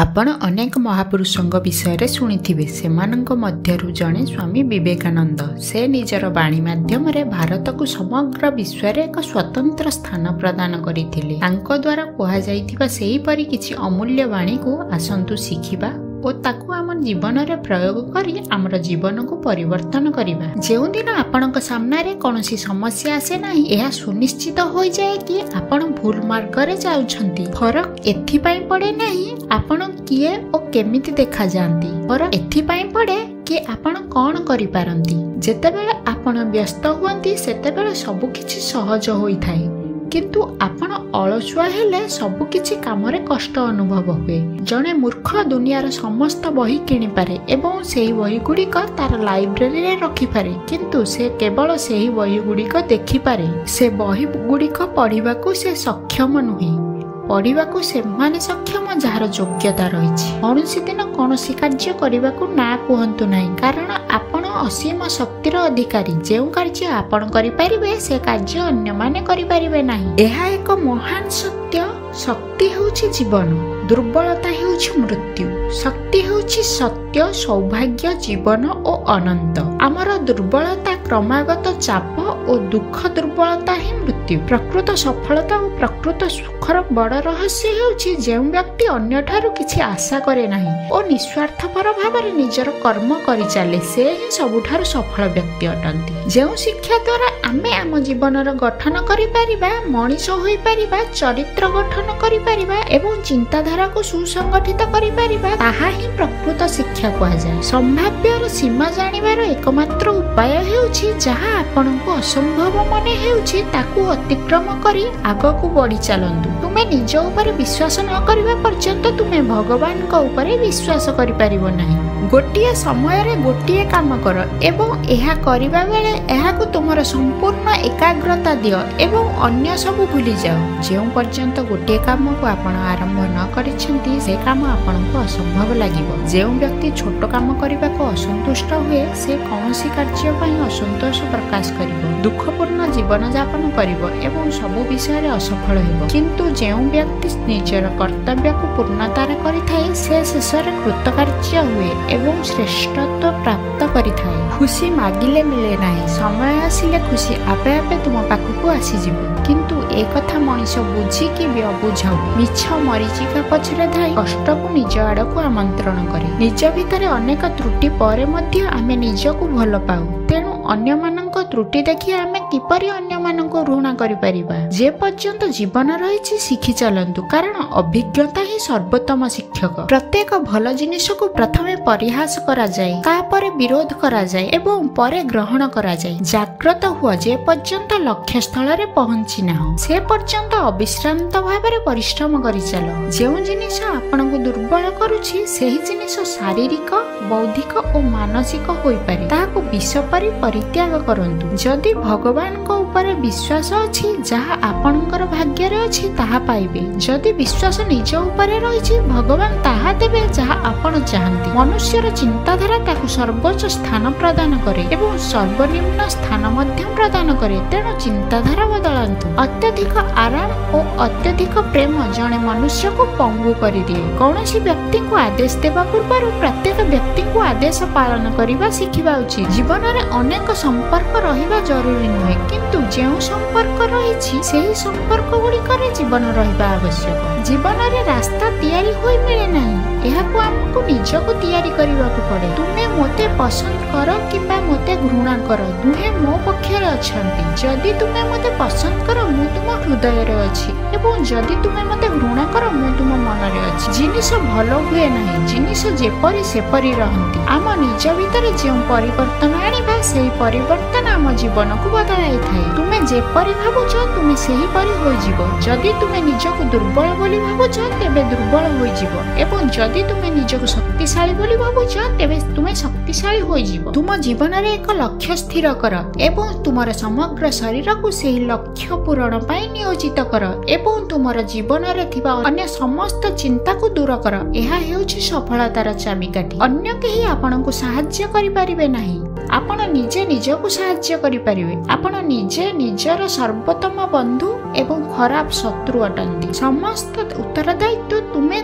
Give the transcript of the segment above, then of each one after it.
आपण अनेक महापुरुषों विषय शुणिथिबे। सेमानंक मध्यरु जणे स्वामी विवेकानंद। से निजर वाणी माध्यम रे भारत को समग्र विश्व रे एक स्वतंत्र स्थान प्रदान करिथिले। तांको द्वारा कहा जाइथिबा सेही परि किछि अमूल्य वाणी को आसंतु शिखिबा और ताकू आम जीवन रे प्रयोग करी आमर जीवन को परिवर्तन करिबा। जेउ दिन आपनक सामने रे कोनोसी समस्या आसे नाही, एहा सुनिश्चित होई जाए कि आपण भूल मार्ग रे जाउछंती। फरक एथि पई पड़े नाही आपण किए और केमिति देखा जांती, फरक एथि पई पड़े कि आपण कोन करि पारंती। जेतेबेले आपण व्यस्त हुअंती सेतेबेले सब किछि सहज होई थाई, किंतु आपण अलसुआ हेले सब किछि काम रे कष्ट अनुभव हुए। जने मूर्ख दुनियार समस्त बही किनि पारे एवं सेही बही गुड़िक तार लाइब्रेरी रे रखि पारे, किंतु से केवल सेही बही गुड़िक देखि पारे। से बही गुड़िक पढ़िबा को से सक्षम नुहे, पढ़िबा को से माने सक्षम जार योग्यता रही। कौनसी दिन कौनसी कार्य करने को ना कहतु ना, कारण आपण असीम शक्तिर अधिकारी। जो कार्य आपण करिपारिबे से कार्य अन्य माने करिपारिबे नाही। एहा एक महान सत्य। शक्ति होउछि जीवन, दुर्बलता होउछि मृत्यु। शक्ति होउछि सत्य, सौभाग्य, जीवन और अनंत। आमर दुर्बलता क्रमागत चाप और दुख दुर्बलता ही मृत्यु। प्रकृत सफलता और प्रकृत सुखर बड़ रहस्य होउछि जेउ व्यक्ति अन्य ठारू किछि आशा करे नाही और निस्वार्थपर भाव निजर कर्म करि चाले, से ही सबुठारू सफल व्यक्ति अटंती। जेउ शिक्षा द्वारा आमे आम जीवनर गठन करि परिबा, मनीष होई परिबा, चरित्र गठन करि परिबा एवं चिंताधारा को सुसंगठित करि परिबा, ताहा ही प्रकृत शिक्षा कहा जाय। संभाव्यर सीमा जानिबार एकमात्र उपाय हेउछि जहा आपनकु असंभव मने हेउछि ताकू अतिक्रम करी आगकू बढ़ी चलंतु। तुमे निज ऊपर विश्वास न करिबा पर्यंत तुमे भगवान को ऊपर विश्वास करि परिबो नाही। गोटिए समय रे गोटिए काम कर एवं एहा करिबा बेले एहाकू तुमर संपूर्ण एकाग्रता दियो एवं अन्य सब भूली जाओ। जेउ पर्यंत गोटिए काम को आपण आरंभ न करिसेंती से काम आपनको असंभव लागिबो। जेउ व्यक्ति छोट काम करिबा को असंतुष्ट हुए से कौनसी कार्य पई असंतोष प्रकाश करिवो, दुखपूर्ण जीवन यापन करिवो एवं सब विषय रे असफल हेबो। किंतु जेउ व्यक्ति निजर कर्तव्य को पूर्णतार करिथाए से शेष रे कृतकार्य हुए एवं श्रेष्ठत्व प्राप्त करिथाए। खुशी मागिले मिले नाही, समय आसिले खुशी आपे आपे तुम पाखकू आसी जिवो। किंतु ए कथा मनीष बुझी कि अबुझाऊ मिछ मरीचिका पछरे धाई कष्ट को निज आड़क आमंत्रण करे। निज भितर अनेक त्रुटि परे मध्य आमे निजको भल पाऊ, तेणु अन्य मानक त्रुटि देखि आमे किपरि अन्य मानक ऋणा करि परिबा। जे पर्यंत जीवन रहिछि शिखि चलंतु, कारण अभिज्ञता ही सर्वोत्तम शिक्षक। प्रत्येक भल जिनिस को प्रथमे परिहास करा जाय, तापरे विरोध करा जाय एवं परे ग्रहण करा जाय। जाग्रत हुआ जे पर्यंत लक्ष्य स्थल रे पहुंची ना से पर्यंत अविश्रांत भाବରେ परिश्रम करि चलो। जेउ जिनिस आपनकु दुर्बल करूछि सेही जिनिस शारीरिक, बौद्धिक और मानसिक होई पारे, ताहाकु विष परि परित्याग करंतु। जदि भगवान को ऊपर विश्वास अछि जहा आपनकर भाग्य रे अछि ताहा पाइबे। जदि विश्वास निज ऊपर रहिछि भगवान ताहा देबे जहा आपण चाहंती। मनुष्यर चिंताधारा ताकु सर्वोच्च स्थान प्रदान करे एवं सर्वनिम्न स्थान मध्य प्रदान करे, तेणु चिंताधारा बदलंतु। अत्यधिक आराम और अत्यधिक प्रेम जने मनुष्य को पंगु करि दिए। कौनसी व्यक्ति को आदेश देवा पूर्व प्रत्येक व्यक्ति को आदेश पालन करने शिखिबा उचित। जीवन में अनेक संपर्क रहिबा जरूरी नुहे, किंतु जेउ संपर्क रहिछि सेही संपर्क गुड़िकरे जीवन रहिबा आवश्यक। जीवन में रास्ता तैयारी होई मिले नाही, एहाकू हमकु निजको तैयारी करिबाकू पड़े। तुमे मोते पसंद कर किबा मोते घृणा कर, दुहे मो पक्षरे अछंती। जदि तुमे मोते पसंद कर मु तुम हृदय रे अछि एवं जदि तुमे मते घृणा कर मु तुम मन रे अछि। जिनिस भल हुए नाही, जिनिस जेपरि सेपरि रहंती। आम निज भितर जेउ परिवर्तन आनिबा सेही परिवर्तन आम जीवन को बदलाई थाए। तुमे जेपरि भाबुछ तुमे सेही परि होई जिवो। जदि तुमे निजको दुर्बल बोली भाबुछ तेबे दुर्बल होई जिवो एवं जदि तुमे निजको शक्तिशाली बोली भाबुछ तेबे तुमे शक्तिशाली होई जिवो। तुम जीवन रे एक लक्ष्य स्थिर कर एवं तुमर समग्र शरीर को सेही लक्ष्य पूरण पाई नियोजित कर एवं तुमर जीवन रे थिबा अन्य समस्त चिंता को दूर कर। एहा हेउछि सफलतार चाबिकाठी। अन्य केही आपनकु सहाय्य करि परिबे नाही, आपण निजे निजको सहाय्य करि परिबे। आपण निजे निजर सर्वोत्तम बंधु एवं खराब शत्रु अटंती। समस्त उत्तरदायित्व तुमे तुम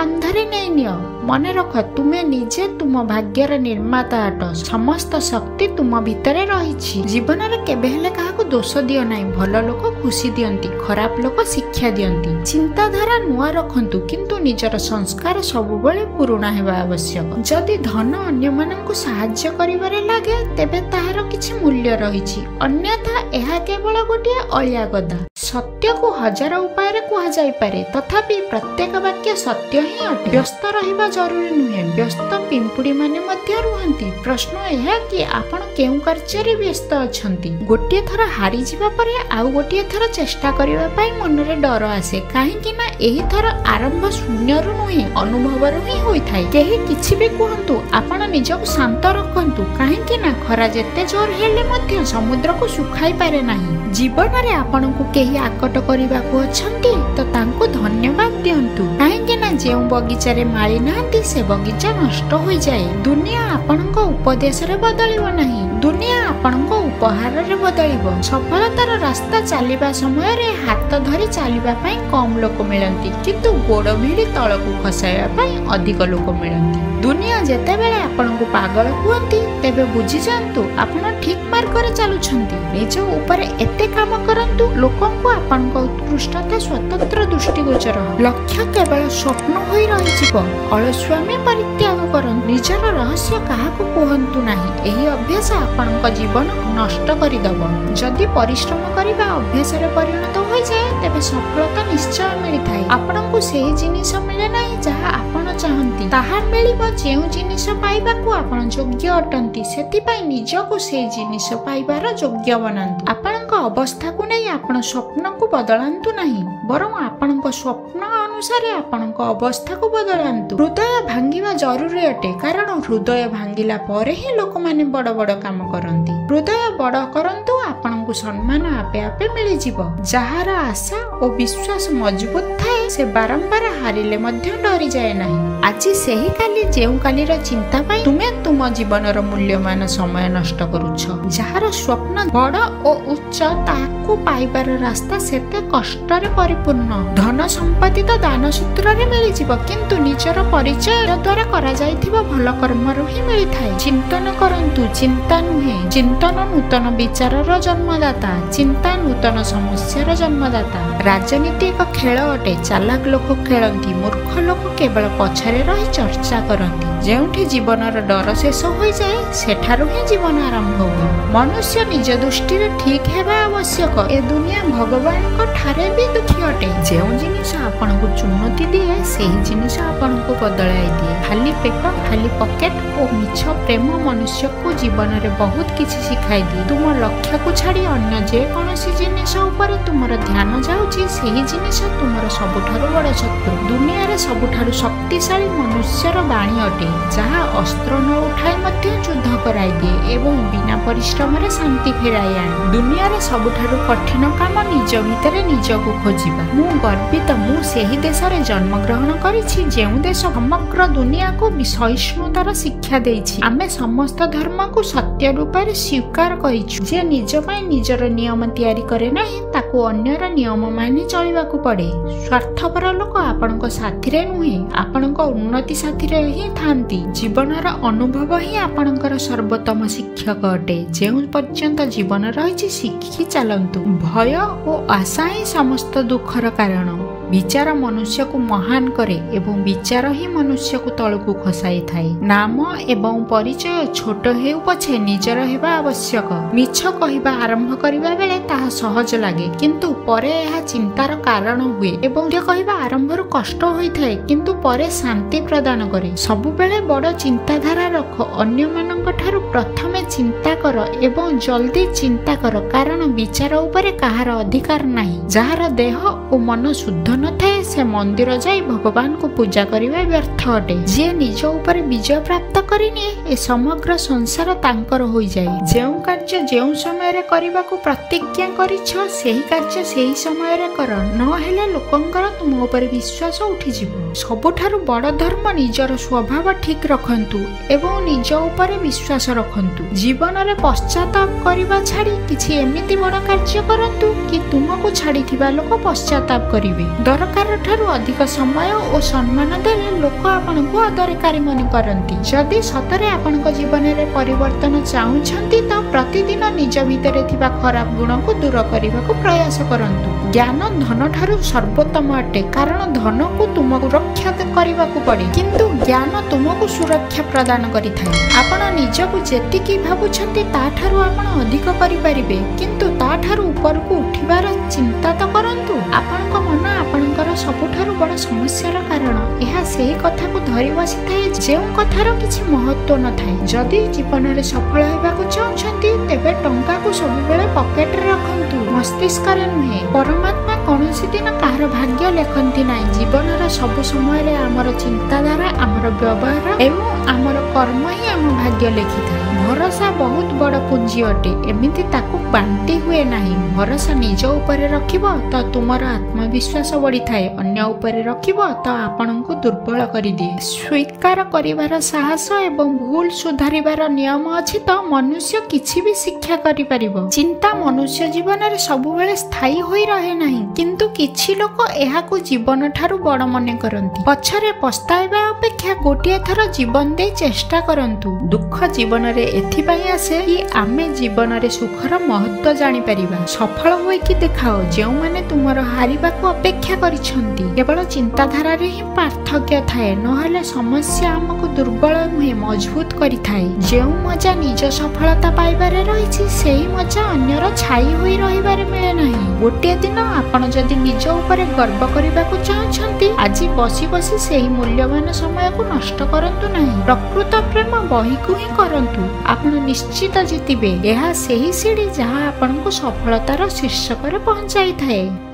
କାନ୍ଧରେ ନେଇ ନିଅ। ମନେ ରଖ, ତୁମେ ନିଜେ ତୁମ ଭାଗ୍ୟର ନିର୍ମାତା ଅଟ। ସମସ୍ତ ଶକ୍ତି ତୁମ ଭିତରେ ରହିଛି। ଜୀବନରେ କେବେ ହେଲେ କାହାକୁ ଦୋଷ ଦିଅ ନାହିଁ। ଭଲ ଲୋକ ଖୁସି ଦିଅନ୍ତି, ଖରାପ ଲୋକ ଶିକ୍ଷା ଦିଅନ୍ତି। ଚିନ୍ତାଧାରା ନୂଆ ରଖନ୍ତୁ, କିନ୍ତୁ ନିଜର ସଂସ୍କାର ସବୁବେଳେ ପୁରୁଣା ହେବା ଆବଶ୍ୟକ। ଯଦି ଧନ ଅନ୍ୟମାନଙ୍କୁ ସାହାଯ୍ୟ କରିବାରେ ଲାଗେ, ତେବେ ତାହାର କିଛି ମୂଲ୍ୟ ରହିଛି, ଅନ୍ୟଥା ଏହା କେବଳ ଗୋଟିଏ ଅଳିଆ ଗଦା। ସତ୍ୟକୁ ହଜାର ଉପାୟରେ କୁହାଯାଇପାରେ, ତଥାପି ପ୍ରତ୍ୟେକ ବାକ୍ୟ ସତ୍ୟ ହିଁ ଅଟେ। ବ୍ୟସ୍ତ ରହିବା ଜରୁରୀ ନୁହେଁ, ବ୍ୟସ୍ତ ପିମ୍ପୁଡ଼ି ମାନେ ମଧ୍ୟ ରୁହନ୍ତି। ପ୍ରଶ୍ନ ଏହା କି ଆପଣ କେଉଁ କାର୍ଯ୍ୟରେ ବ୍ୟସ୍ତ ଅଛନ୍ତି? ଗୋଟିଏ ଥର ହାରିଯିବା ପରେ ଆଉ ଗୋଟିଏ ଥର ଚେଷ୍ଟା କରିବା ପାଇଁ ମନରେ ଡର ଆସେ, କାହିଁକି ନା ଏହି ଥର ଆରମ୍ଭ ଶୂନ୍ୟରୁ ନୁହେଁ, ଅନୁଭବରୁ ହିଁ ହୋଇଥାଏ। କେହି କିଛି ବି କୁହନ୍ତୁ, ଆପଣ ନିଜକୁ ଶାନ୍ତ ରଖନ୍ତୁ, କାହିଁକି ନା ଖରା ଯେତେ ଜୋର ହେଲେ ମଧ୍ୟ ସମୁଦ୍ରକୁ ଶୁଖାଇ ପାରେ ନାହିଁ। ଜୀବନରେ ଆପଣଙ୍କୁ କେହି ଆକଟ କରିବାକୁ ଅଛନ୍ତି ତ ତାଙ୍କୁ ଧନ୍ୟବାଦ ଦିଅନ୍ତୁ, କାହିଁକି ନା ଯେଉଁ ବଗିଚାରେ ମାଳି ନାହାନ୍ତି ସେ ବଗିଚା ନଷ୍ଟ ହୋଇଯାଏ। ଦୁନିଆ ଆପଣଙ୍କ ଉପଦେଶରେ ବଦଳିବ ନାହିଁ, ଦୁନିଆ ଆପଣଙ୍କ ଉପହାରରେ ବଦଳିବ। ସଫଳତାର ରାସ୍ତା ଚାଲିବା ସମୟରେ ହାତ ଧରି ଚାଲିବା ପାଇଁ କମ୍ ଲୋକ ମିଳନ୍ତି, କିନ୍ତୁ ଗୋଡ଼ ଭିଡ଼ି ତଳକୁ ଖସାଇବା ପାଇଁ ଅଧିକ ଲୋକ ମିଳନ୍ତି। ଦୁନିଆ ଯେତେବେଳେ ଆପଣଙ୍କୁ ପାଗଳ କୁହନ୍ତି, ତେବେ ବୁଝିଯାଆନ୍ତୁ ଆପଣ ଠିକ୍ ମାର୍ଗରେ ଚାଲୁଛନ୍ତି। ନିଜ ଉପରେ ଏତେ କାମ କରନ୍ତୁ, ଲୋକଙ୍କୁ ଆପଣଙ୍କ ଉତ୍କୃଷ୍ଟତା ସ୍ୱତନ୍ତ୍ର ଦୃଷ୍ଟିଗୋଚର। ଲକ୍ଷ୍ୟ କେବଳ ସ୍ୱପ୍ନ ହୋଇ ରହିଯିବ। ଅଳସୁଆମୀ ପରିତ୍ୟାଗ କରନ୍ତୁ, ନିଜର ରହସ୍ୟ କାହାକୁ କୁହନ୍ତୁ ନାହିଁ। ଏହି ଅଭ୍ୟାସ ଆପଣଙ୍କ ଜୀବନ ନଷ୍ଟ କରିଦେବ। ଯଦି ପରିଶ୍ରମ କରିବା ଅଭ୍ୟାସରେ ପରିଣତ ହୋଇଯାଏ, ତେବେ ସଫଳତା ନିଶ୍ଚୟ ମିଳିଥାଏ। ଆପଣଙ୍କୁ ସେହି ଜିନିଷ ମିଳେ ନାହିଁ ଯାହା ଆପଣ ଚାହାନ୍ତି, ତାହା ମିଳିବ ଯେଉଁ ଜିନିଷ ପାଇବାକୁ ଆପଣ ଯୋଗ୍ୟ ଅଟନ୍ତି। ସେଥିପାଇଁ ନିଜକୁ ସେହି ଜିନିଷ ପାଇବାର ଯୋଗ୍ୟ ବନାନ୍ତୁ। ଆପଣଙ୍କ ଅବସ୍ଥାକୁ ନେଇ ଆପଣ ସ୍ୱପ୍ନକୁ ବଦଳାନ୍ତୁ ନାହିଁ, ବରଂ ଆପଣଙ୍କ ସ୍ୱପ୍ନ ଅନୁସାରେ ଆପଣଙ୍କ ଅବସ୍ଥାକୁ ବଦଳାନ୍ତୁ। ହୃଦୟ ଭାଙ୍ଗିବା ଜରୁରୀ ଅଟେ, କାରଣ ହୃଦୟ ଭାଙ୍ଗିଲା ପରେ ହିଁ ଲୋକମାନେ ବଡ଼ ବଡ଼ କାମ କରନ୍ତି। ହୃଦୟ ବଡ଼ କରନ୍ତୁ, ଆପଣଙ୍କୁ ସମ୍ମାନ ଆପେ ଆପେ ମିଳିଯିବ। ଯାହାର ଆଶା ଓ ବିଶ୍ୱାସ ମଜବୁତ ଥାଏ, ସେ ବାରମ୍ବାର ହାରିଲେ ମଧ୍ୟ ଡରିଯାଏ ନାହିଁ। ଆଜି ସେହି କାଲି ଯେଉଁ କାଲିର ଚିନ୍ତା ପାଇଁ ତୁମେ ତୁମ ଜୀବନର ମୂଲ୍ୟବାନ ସମୟ ନଷ୍ଟ କରୁଛ। ଯାହାର ସ୍ୱପ୍ନ ବଡ଼ ଓ ଉଚ୍ଚ, ତାହାକୁ ପାଇବାର ରାସ୍ତା ସେତେ କଷ୍ଟରେ ପରିପୂର୍ଣ୍ଣ। ଧନ ସମ୍ପତ୍ତି ତ ଦାନ ସୂତ୍ରରେ ମିଳିଯିବ, କିନ୍ତୁ ନିଜର ପରିଚୟ ଦ୍ୱାରା କରାଯାଇଥିବା ଭଲ କର୍ମରୁ ହିଁ ମିଳିଥାଏ। ଚିନ୍ତନ କରନ୍ତୁ, ଚିନ୍ତା ନୁହେଁ। ଚିନ୍ତନ ନୂତନ ବିଚାରର ଜନ୍ମଦାତା, ଚିନ୍ତା ନୂତନ ସମସ୍ୟାର ଜନ୍ମଦାତା। ରାଜନୀତି ଏକ ଖେଳ ଅଟେ, ଚାଲାକ ଲୋକ ଖେଳନ୍ତି, ମୂର୍ଖ ଲୋକ କେବଳ ପଛରେ ରହି ଚର୍ଚ୍ଚା କରନ୍ତି। ଯେଉଁଠି ଜୀବନର ଡର ଶେଷ ହୋଇଯାଏ, ସେଠାରୁ ହିଁ ଜୀବନ ଆରମ୍ଭ ହୁଏ। ମନୁଷ୍ୟ ନିଜ ଦୃଷ୍ଟିରେ ଠିକ୍ ହେବା ଆବଶ୍ୟକ। ଏ ଦୁନିଆ ଭଗବାନଙ୍କ ଠାରେ ବି ଦୁଃଖୀ ଅଟେ। ଯେଉଁ ଜିନିଷ ଆପଣଙ୍କୁ ଚୁନୌତି ଦିଏ, ସେହି ଜିନିଷ ଆପଣଙ୍କୁ ବଦଳାଇ ଦିଏ। ଖାଲି ପେଟ, ଖାଲି ପକେଟ ଓ ମିଛ ପ୍ରେମ ମନୁଷ୍ୟକୁ ଜୀବନରେ ବହୁତ କିଛି ଶିଖାଇ ଦିଏ। ତୁମ ଲକ୍ଷ୍ୟକୁ ଛାଡ଼ି ଅନ୍ୟ ଯେକୌଣସି ଜିନିଷ ଉପରେ ତୁମର ଧ୍ୟାନ ଯାଉଛି, ସେହି ଜିନିଷ ତୁମର ସବୁଠାରୁ ବଡ଼ ଶତ୍ରୁ। ଦୁନିଆରେ ସବୁଠାରୁ ଶକ୍ତିଶାଳୀ ମନୁଷ୍ୟର ବାଣୀ ଅଟେ, ଯାହା ଅସ୍ତ୍ର ନ ଉଠାଇ ମଧ୍ୟ ଯୁଦ୍ଧ କରାଇ ଦିଏ ଏବଂ ବିନା ପରିଶ୍ରମରେ ଶାନ୍ତି ଫେରାଇ ଆଣେ। ଦୁନିଆରେ ସବୁଠାରୁ କଠିନ କାମ ନିଜ ଭିତରେ ନିଜକୁ ଖୋଜିବା। ମୁଁ ଗର୍ବିତ, ମୁଁ ସେହି ଦେଶରେ ଜନ୍ମଗ୍ରହଣ କରିଛି ଯେଉଁ ଦେଶ ସମଗ୍ର ଦୁନିଆକୁ ସହିଷ୍ଣୁତାର ଶିକ୍ଷା ଦେଇଛି। ଆମେ ସମସ୍ତ ଧର୍ମକୁ ସତ୍ୟ ରୂପରେ ସ୍ୱୀକାର କରିଛୁ। ଯେ ନିଜ ପାଇଁ ନିଜର ନିୟମ ତିଆରି କରେ ନାହିଁ, ତାକୁ ଅନ୍ୟର ନିୟମ ମାନି ଚଳିବାକୁ ପଡ଼େ। ସ୍ୱାର୍ଥପର ଲୋକ ଆପଣଙ୍କ ସାଥିରେ ନୁହେଁ, ଆପଣଙ୍କ ଉନ୍ନତି ସାଥିରେ ହିଁ ଥାନ୍ତି। ଜୀବନର ଅନୁଭବ ହିଁ ଆପଣଙ୍କର ସର୍ବୋତ୍ତମ ଶିକ୍ଷକ ଅଟେ। ଯେଉଁ ପର୍ଯ୍ୟନ୍ତ ଜୀବନ ରହିଛି, ଶିଖି ଚାଲନ୍ତୁ। ଭୟ ଓ ଆଶା ହିଁ ସମସ୍ତ ଦୁଃଖର କାରଣ। ବିଚାର ମନୁଷ୍ୟକୁ ମହାନ କରେ ଏବଂ ବିଚାର ହିଁ ମନୁଷ୍ୟକୁ ତଳକୁ ଖସାଇଥାଏ। ନାମ ଏବଂ ପରିଚୟ ଛୋଟ ହେଉ ପଛେ ନିଜର ହେବା ଆବଶ୍ୟକ। ମିଛ କହିବା ଆରମ୍ଭ କରିବା ବେଳେ ତାହା ସହଜ ଲାଗେ, କିନ୍ତୁ ପରେ ଏହା ଚିନ୍ତାର କାରଣ ହୁଏ ଏବଂ କହିବା ଆରମ୍ଭରୁ କଷ୍ଟ ହୋଇଥାଏ, କିନ୍ତୁ ପରେ ଶାନ୍ତି ପ୍ରଦାନ କରେ। ସବୁବେଳେ ବଡ଼ ଚିନ୍ତାଧାରା ରଖ। ଅନ୍ୟମାନଙ୍କ ଠାରୁ ପ୍ରଥମେ ଚିନ୍ତା କର ଏବଂ ଜଲ୍ଦି ଚିନ୍ତା କର, କାରଣ ବିଚାର ଉପରେ କାହାର ଅଧିକାର ନାହିଁ। ଯାହାର ଦେହ ଓ ମନ ଶୁଦ୍ଧ ନଥାଏ, ସେ ମନ୍ଦିର ଯାଇ ଭଗବାନଙ୍କୁ ପୂଜା କରିବା ବ୍ୟର୍ଥ ଅଟେ। ଯିଏ ନିଜ ଉପରେ ବିଜୟ ପ୍ରାପ୍ତ କରିନିଏ, ଏ ସମଗ୍ର ସଂସାର ତାଙ୍କର ହୋଇଯାଏ। ଯେଉଁ କାର୍ଯ୍ୟ ଯେଉଁ ସମୟରେ କରିବାକୁ ପ୍ରତିଜ୍ଞା କରିଛ, ସେହି କାର୍ଯ୍ୟ ସେହି ସମୟରେ କର, ନହେଲେ ଲୋକଙ୍କର ତୁମ ଉପରେ ବିଶ୍ୱାସ ଉଠିଯିବ। ସବୁଠାରୁ ବଡ଼ ଧର୍ମ ନିଜର ସ୍ୱଭାବ ଠିକ୍ ରଖନ୍ତୁ ଏବଂ ନିଜ ଉପରେ ବିଶ୍ୱାସ ରଖନ୍ତୁ। ଜୀବନରେ ପଶ୍ଚାତାପ କରିବା ଛାଡ଼ି କିଛି ଏମିତି ବଡ଼ କାର୍ଯ୍ୟ କରନ୍ତୁ କି ତୁମକୁ ଛାଡ଼ିଥିବା ଲୋକ ପଶ୍ଚାତାପ କରିବେ। ଦରକାର ଠାରୁ ଅଧିକ ସମୟ ଓ ସମ୍ମାନ ଦେଲେ ଲୋକ ଆପଣଙ୍କୁ ଅଦରକାରୀ ମନେ କରନ୍ତି। ଯଦି ସତରେ ଆପଣଙ୍କ ଜୀବନରେ ପରିବର୍ତ୍ତନ ଚାହୁଁଛନ୍ତି ତ ପ୍ରତିଦିନ ନିଜ ଭିତରେ ଥିବା ଖରାପ ଗୁଣକୁ ଦୂର କରିବାକୁ ପ୍ରୟାସ କରନ୍ତୁ। ଜ୍ଞାନ ଧନ ଠାରୁ ସର୍ବୋତ୍ତମ ଅଟେ, କାରଣ ଧନକୁ ତୁମକୁ ରକ୍ଷା କରିବାକୁ ପଡେ, କିନ୍ତୁ ଜ୍ଞାନ ତୁମକୁ ସୁରକ୍ଷା ପ୍ରଦାନ କରିଥାଏ। ଆପଣ ନିଜକୁ ଯେତିକି ଭାବୁଛନ୍ତି ତାଠାରୁ ଆପଣ ଅଧିକ କରିପାରିବେ, କିନ୍ତୁ ତାଠାରୁ ଉପରକୁ ଉଠିବାର ଚିନ୍ତା ତ କରନ୍ତୁ। ଆପଣଙ୍କ ମନ ଆପଣଙ୍କର ସବୁଠାରୁ ବଡ଼ ସମସ୍ୟାର କାରଣ। ଏହା ସେହି କଥାକୁ ଧରି ବସିଥାଏ ଯେଉଁ କଥାର କିଛି ମହତ୍ତ୍ୱ ନଥାଏ। ଯଦି ଜୀବନରେ ସଫଳ ହେବାକୁ ଚାହୁଁଛନ୍ତି ତେବେ ଟଙ୍କାକୁ ସବୁବେଳେ ପକେଟରେ ରଖନ୍ତୁ, ମସ୍ତିଷ୍କରେ ନୁହେଁ। ପରମାତ୍ମା କୌଣସି ଦିନ କାହାର ଭାଗ୍ୟ ଲେଖନ୍ତି ନାହିଁ। ଜୀବନର ସବୁ ସମୟରେ ଆମର ଚିନ୍ତାଧାରା, ଆମର ବ୍ୟବହାର ଏବଂ ଆମର କର୍ମ ହିଁ ଆମ ଭାଗ୍ୟ ଲେଖିଥାଏ। ଭରସା ବହୁତ ବଡ଼ ପୁଞ୍ଜି ଅଟେ, ଏମିତି ତାକୁ ବାଣ୍ଟି ହୁଏ ନାହିଁ। ଭରସା ନିଜ ଉପରେ ରଖିବ ତ ତୁମର ଆତ୍ମବିଶ୍ୱାସ ବଢ଼ିଥାଏ, ଅନ୍ୟ ଉପରେ ରଖିବ ତ ଆପଣଙ୍କୁ ଦୁର୍ବଳ କରିଦିଏ। ସ୍ୱୀକାର କରିବାର ସାହସ ଏବଂ ଭୁଲ ସୁଧାରିବାର ନିୟମ ଅଛି ତ ମନୁଷ୍ୟ କିଛି ବି ଶିକ୍ଷା କରିପାରିବ। ଚିନ୍ତା ମନୁଷ୍ୟ ଜୀବନରେ ସବୁବେଳେ ସ୍ଥାୟୀ ହୋଇ ରହେ ନାହିଁ, କିନ୍ତୁ କିଛି ଲୋକ ଏହାକୁ ଜୀବନ ଠାରୁ ବଡ଼ ମନେ କରନ୍ତି। ପଛରେ ପସ୍ତାଇବା ଅପେକ୍ଷା ଗୋଟିଏ ଥର ଜୀବନ ଦେଇ ଚେଷ୍ଟା କରନ୍ତୁ। ଦୁଃଖ ଜୀବନରେ ଏଥିପାଇଁ ଆସେ କି ଆମେ ଜୀବନରେ ସୁଖର ମହତ୍ତ୍ୱ ଜାଣିପାରିବା। ସଫଳ ହୋଇକି ଦେଖାଅ ଯେଉଁମାନେ ତୁମର ହାରିବାକୁ ଅପେକ୍ଷା କରିଛନ୍ତି। କେବଳ ଚିନ୍ତାଧାରାରେ ହିଁ ପାର୍ଥକ୍ୟ ଥାଏ, ନହେଲେ ସମସ୍ୟା ଆମକୁ ଦୁର୍ବଳ ନୁହେଁ ମଜବୁତ କରିଥାଏ। ଯେଉଁ ମଜା ନିଜ ସଫଳତା ପାଇବାରେ ରହିଛି ସେହି ମଜା ଅନ୍ୟର ଛାଇ ହୋଇ ରହିବାରେ ମିଳେ ନାହିଁ। ଗୋଟିଏ ଦିନ ଆପଣ ଯଦି ନିଜ ଉପରେ ଗର୍ବ କରିବାକୁ ଚାହୁଁଛନ୍ତି, ଆଜି ବସି ବସି ସେହି ମୂଲ୍ୟବାନ ସମୟକୁ ନଷ୍ଟ କରନ୍ତୁ ନାହିଁ। ପ୍ରକୃତ ପ୍ରେମ ବହିକୁ ହିଁ କରନ୍ତୁ, ଆପଣ ନିଶ୍ଚିତ ଜିତିବେ। ଏହା ସେହି ସିଡ଼ି ଯାହା ଆପଣଙ୍କୁ ସଫଳତାର ଶୀର୍ଷକରେ ପହଞ୍ଚାଇଥାଏ।